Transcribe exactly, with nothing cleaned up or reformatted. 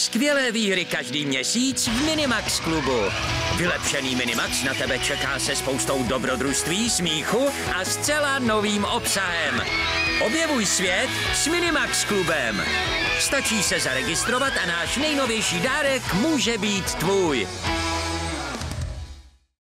Skvělé výhry každý měsíc v Minimax klubu. Vylepšený Minimax na tebe čeká se spoustou dobrodružství, smíchu a zcela novým obsahem. Objevuj svět s Minimax klubem. Stačí se zaregistrovat a náš nejnovější dárek může být tvůj.